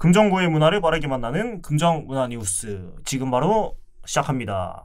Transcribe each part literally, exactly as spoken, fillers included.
금정구의 문화를 빠르게 만나는 금정문화 뉴스, 지금 바로 시작합니다.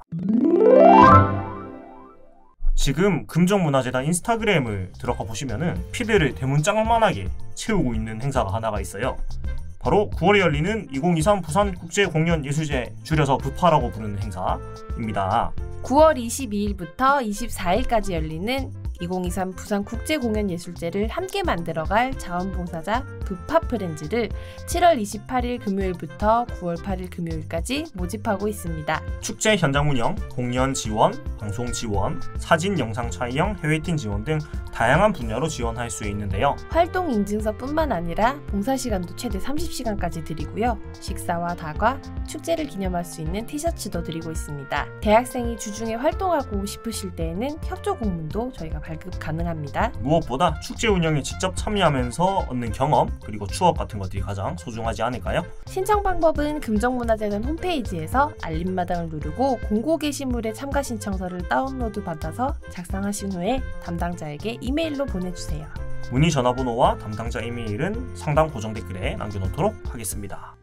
지금 금정문화재단 인스타그램을 들어가 보시면은 피드를 대문짝만하게 채우고 있는 행사가 하나가 있어요. 바로 구월에 열리는 이천이십삼 부산국제공연예술제, 줄여서 부파라고 부르는 행사입니다. 구월 이십이일부터 이십사일까지 열리는 이천이십삼 부산국제공연예술제를 함께 만들어갈 자원봉사자 부파 프렌즈를 칠월 이십팔일 금요일부터 구월 팔일 금요일까지 모집하고 있습니다. 축제 현장 운영, 공연 지원, 방송 지원, 사진 영상 촬영, 해외팀 지원 등 다양한 분야로 지원할 수 있는데요. 활동 인증서뿐만 아니라 봉사시간도 최대 삼십 시간까지 드리고요. 식사와 다과, 축제를 기념할 수 있는 티셔츠도 드리고 있습니다. 대학생이 주중에 활동하고 싶으실 때에는 협조 공문도 저희가 발급 가능합니다. 무엇보다 축제 운영에 직접 참여하면서 얻는 경험, 그리고 추억 같은 것들이 가장 소중하지 않을까요? 신청 방법은 금정문화재단 홈페이지에서 알림마당을 누르고 공고 게시물에 참가 신청서를 다운로드 받아서 작성하신 후에 담당자에게 이메일로 보내주세요. 문의 전화번호와 담당자 이메일은 상단 고정 댓글에 남겨놓도록 하겠습니다.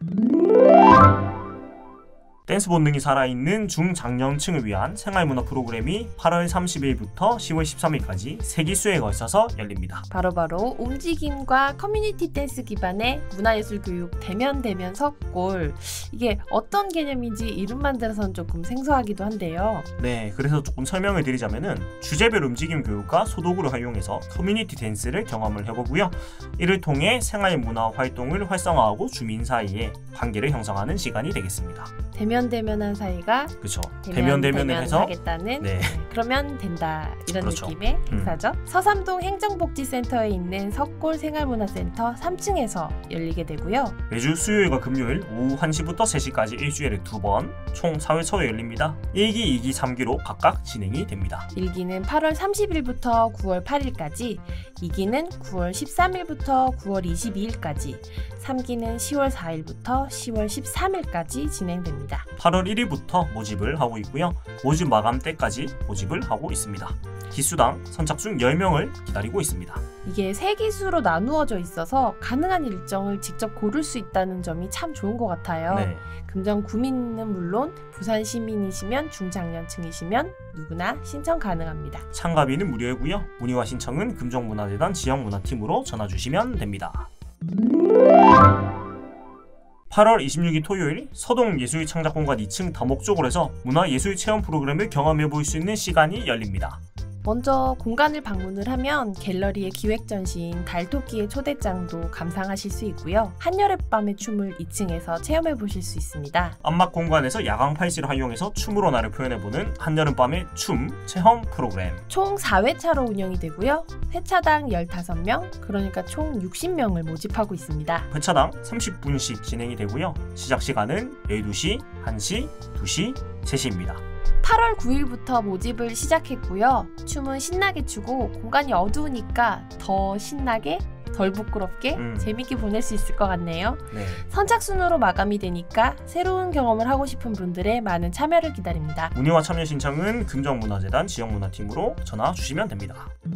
댄스 본능이 살아있는 중장년층을 위한 생활문화 프로그램이 팔월 삼십일부터 시월 십삼일까지 세 기수에 걸쳐서 열립니다. 바로바로 움직임과 커뮤니티 댄스 기반의 문화예술교육 대면대면 석골. 이게 어떤 개념인지 이름만 들어서는 조금 생소하기도 한데요. 네, 그래서 조금 설명을 드리자면은 주제별 움직임 교육과 소도구를 활용해서 커뮤니티 댄스를 경험을 해보고요. 이를 통해 생활문화 활동을 활성화하고 주민 사이에 관계를 형성하는 시간이 되겠습니다. 대면 대면한 사이가 그렇죠. 대면 대면을 해서 하겠다는 네. 그러면 된다 이런 그렇죠. 느낌의 음. 행사죠. 서삼동 행정복지센터에 있는 석골 생활문화센터 삼 층에서 열리게 되고요. 매주 수요일과 금요일 오후 한 시부터 세 시까지 일주일에 두 번 총 사 회차로 열립니다. 일 기, 이 기, 삼 기로 각각 진행이 됩니다. 일 기는 팔월 삼십일부터 구월 팔일까지, 이 기는 구월 십삼일부터 구월 이십이일까지, 삼 기는 시월 사일부터 시월 십삼일까지 진행됩니다. 팔월 일일부터 모집을 하고 있고요. 모집 마감 때까지 모집을 하고 있습니다. 기수당 선착순 열 명을 기다리고 있습니다. 이게 세 기수로 나누어져 있어서 가능한 일정을 직접 고를 수 있다는 점이 참 좋은 것 같아요. 네. 금정 구민은 물론 부산 시민이시면 중장년층이시면 누구나 신청 가능합니다. 참가비는 무료이고요. 문의와 신청은 금정문화재단 지역문화팀으로 전화 주시면 됩니다. 팔월 이십육일 토요일 서동예술창작공간 이 층 다목적홀에서 문화예술 체험 프로그램을 경험해 볼 수 있는 시간이 열립니다. 먼저 공간을 방문을 하면 갤러리의 기획전시인 달토끼의 초대장도 감상하실 수 있고요. 한여름밤의 춤을 이 층에서 체험해 보실 수 있습니다. 안막 공간에서 야광 팔찌를 활용해서 춤으로 나를 표현해보는 한여름밤의 춤 체험 프로그램. 총 사 회차로 운영이 되고요. 회차당 열다섯 명, 그러니까 총 육십 명을 모집하고 있습니다. 회차당 삼십 분씩 진행이 되고요. 시작 시간은 열두 시, 한 시, 두 시, 세 시입니다. 팔월 구일부터 모집을 시작했고요. 춤은 신나게 추고 공간이 어두우니까 더 신나게, 덜 부끄럽게 음. 재밌게 보낼 수 있을 것 같네요. 네. 선착순으로 마감이 되니까 새로운 경험을 하고 싶은 분들의 많은 참여를 기다립니다. 문의와 참여 신청은 금정문화재단 지역문화팀으로 전화 주시면 됩니다.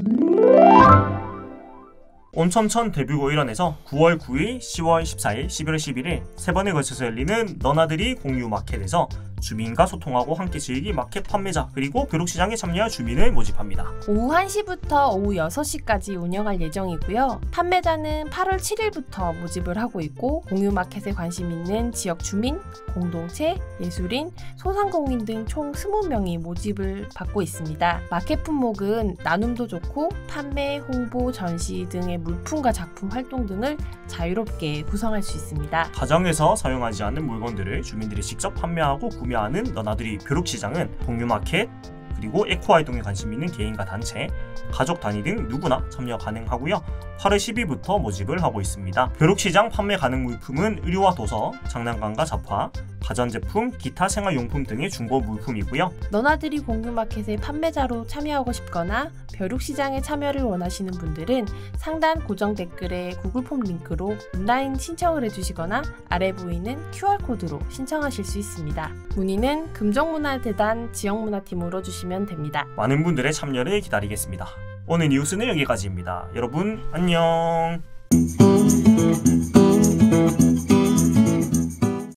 온천천 데뷔고 일원에서 구월 구일, 시월 십사일, 십일월 십일일 세 번에 걸쳐서 열리는 너나들이 공유 마켓에서 주민과 소통하고 함께 즐길 마켓 판매자 그리고 벼룩시장에 참여할 주민을 모집합니다. 오후 한 시부터 오후 여섯 시까지 운영할 예정이고요. 판매자는 팔월 칠일부터 모집을 하고 있고 공유 마켓에 관심 있는 지역 주민, 공동체, 예술인, 소상공인 등 총 이십 명이 모집을 받고 있습니다. 마켓 품목은 나눔도 좋고 판매, 홍보, 전시 등의 물품과 작품 활동 등을 자유롭게 구성할 수 있습니다. 가정에서 사용하지 않는 물건들을 주민들이 직접 판매하고 구매하는 너나들이 벼룩시장은 공유마켓, 그리고 에코활동에 관심 있는 개인과 단체, 가족 단위 등 누구나 참여 가능하고요. 팔월 십일부터 모집을 하고 있습니다. 벼룩시장 판매 가능 물품은 의류와 도서, 장난감과 잡화, 가전제품, 기타 생활용품 등의 중고 물품이고요. 너나들이 공유마켓의 판매자로 참여하고 싶거나 벼룩시장에 참여를 원하시는 분들은 상단 고정 댓글에 구글폼 링크로 온라인 신청을 해주시거나 아래 보이는 큐알코드로 신청하실 수 있습니다. 문의는 금정문화재단 지역문화팀으로 주시면 됩니다. 많은 분들의 참여를 기다리겠습니다. 오늘 뉴스는 여기까지입니다. 여러분 안녕.